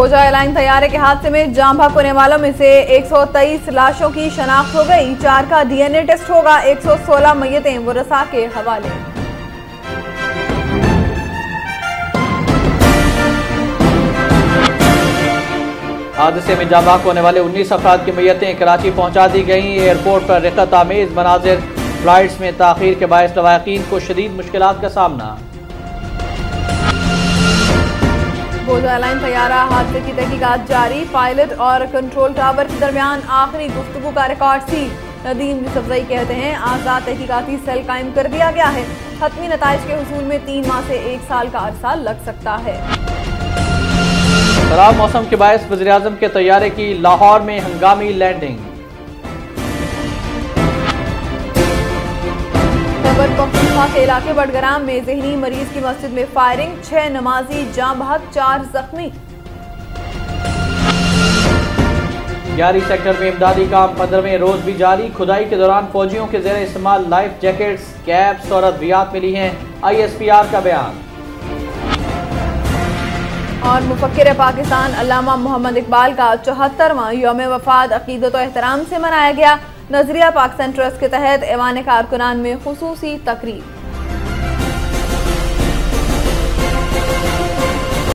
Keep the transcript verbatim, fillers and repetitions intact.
भोजा एयरलाइन तैयारे के हादसे में जाम भाग होने वालों में से एक सौ तेईस लाशों की शनाख्त हो गई। चार का डीएनए टेस्ट होगा। एक सौ सोलह मय्यतें वरसा के हवाले। हादसे में जाम भाग होने वाले उन्नीस अफराद की मय्यतें कराची पहुंचा दी गई। एयरपोर्ट पर रिक्कत आमेज मनाजिर, फ्लाइट्स में ताखीर के बायस लवाकिन को शदीद मुश्किलात का सामना। भोजा एयरलाइन तैयारा हादसे की तहकीकात जारी। पायलट और कंट्रोल टावर के दरमियान आखिरी गुफ्तगू का रिकॉर्ड सी। नदीम यूसुफजई कहते हैं आज़ाद तहकीकाती सेल कायम कर दिया गया है। हतमी नताइज के हुसूल में तीन माह से एक साल का अरसा लग सकता है। खराब मौसम के बायस वज़ीर-ए-आज़म के तैयारे की लाहौर में हंगामी लैंडिंग। खैबर पख्तूनख्वा के इलाके बडगराम में ज़हनी मरीज की मस्जिद में फायरिंग। छह नमाजी जाम बहक, चार जख्मी। ग्यारह सेक्टर में इमदादी काम पंद्रहवें रोज भी जारी। खुदाई के दौरान फौजियों के जेर इस्तेमाल लाइफ जैकेट्स, कैप्स और अद्वियात मिली हैं। आई एस पी आर का बयान। और मुफक्किर पाकिस्तान अल्लामा मोहम्मद इकबाल का चौहत्तरवां यौम वफात अकीदत और एहतराम से मनाया गया। नजरिया पाकिस्तान ट्रस्ट के तहत ऐवान कारकुनान में खुसूसी तकरीब।